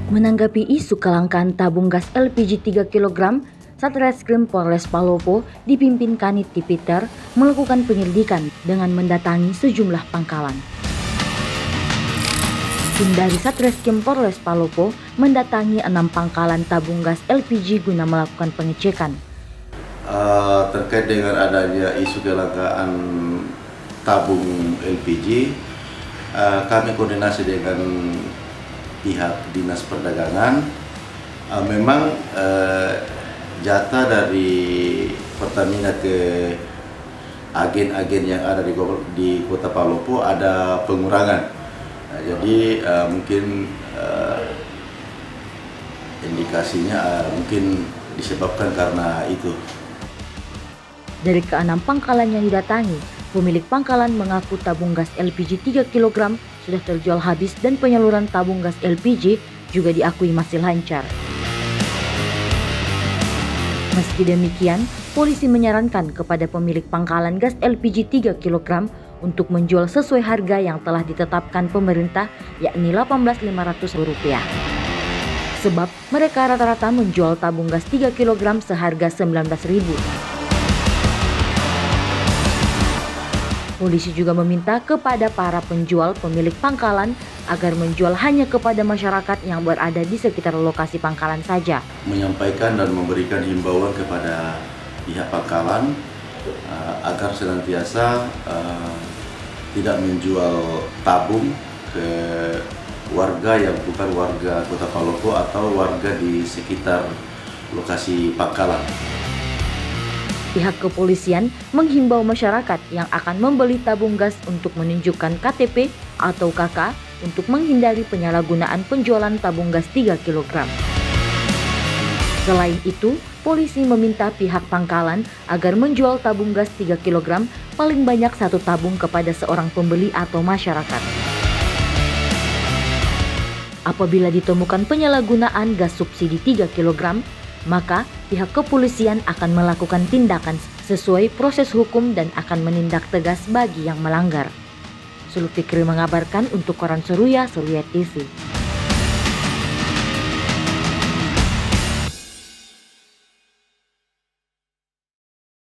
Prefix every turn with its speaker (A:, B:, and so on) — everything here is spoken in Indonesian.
A: Menanggapi isu kelangkaan tabung gas LPG 3 kg, Satreskrim Polres Palopo dipimpin Kanit Tipiter melakukan penyelidikan dengan mendatangi sejumlah pangkalan. Tim dari Satreskrim Polres Palopo mendatangi 6 pangkalan tabung gas LPG guna melakukan pengecekan.
B: Terkait dengan adanya isu kelangkaan tabung LPG, kami koordinasi dengan pihak Dinas Perdagangan. Memang jatah dari Pertamina ke agen-agen yang ada di Kota Palopo ada pengurangan. Jadi mungkin indikasinya mungkin disebabkan karena itu.
A: Dari ke-6 pangkalan yang didatangi, pemilik pangkalan mengaku tabung gas LPG 3 kg sudah terjual habis dan penyaluran tabung gas LPG juga diakui masih lancar. Meski demikian, polisi menyarankan kepada pemilik pangkalan gas LPG 3 kg untuk menjual sesuai harga yang telah ditetapkan pemerintah, yakni Rp18.500. Sebab mereka rata-rata menjual tabung gas 3 kg seharga Rp19.000. Polisi juga meminta kepada para penjual pemilik pangkalan agar menjual hanya kepada masyarakat yang berada di sekitar lokasi pangkalan saja.
B: Menyampaikan dan memberikan himbauan kepada pihak pangkalan agar senantiasa tidak menjual tabung ke warga yang bukan warga Kota Palopo atau warga di sekitar lokasi pangkalan.
A: Pihak kepolisian menghimbau masyarakat yang akan membeli tabung gas untuk menunjukkan KTP atau KK untuk menghindari penyalahgunaan penjualan tabung gas 3 kg. Selain itu, polisi meminta pihak pangkalan agar menjual tabung gas 3 kg paling banyak 1 tabung kepada seorang pembeli atau masyarakat. Apabila ditemukan penyalahgunaan gas subsidi 3 kg, maka pihak kepolisian akan melakukan tindakan sesuai proses hukum dan akan menindak tegas bagi yang melanggar. Zulfikri mengabarkan untuk Koran Seruya TV.